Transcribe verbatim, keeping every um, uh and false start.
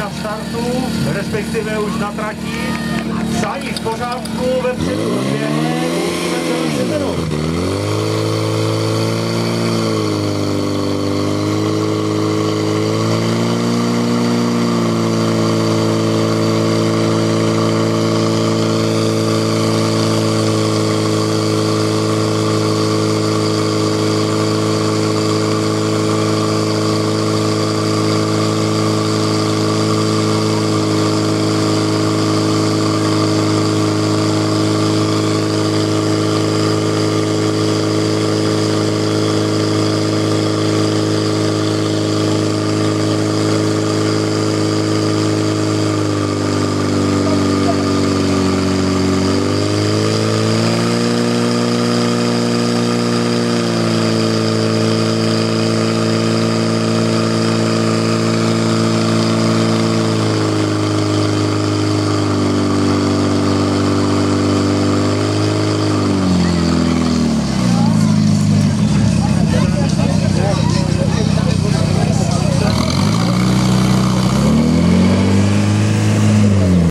na startu, respektive už na trati. Sání v pořádku, vepředu doběhne, uvidíme, co nám se vedou.